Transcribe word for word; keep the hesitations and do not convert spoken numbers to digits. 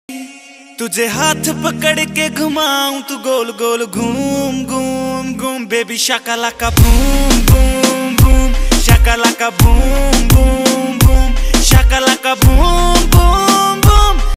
तुझे हाथ पकड़ के घुमाऊं तू गोल गोल घूम घूम घूम baby shakalaka boom boom boom shakalaka boom boom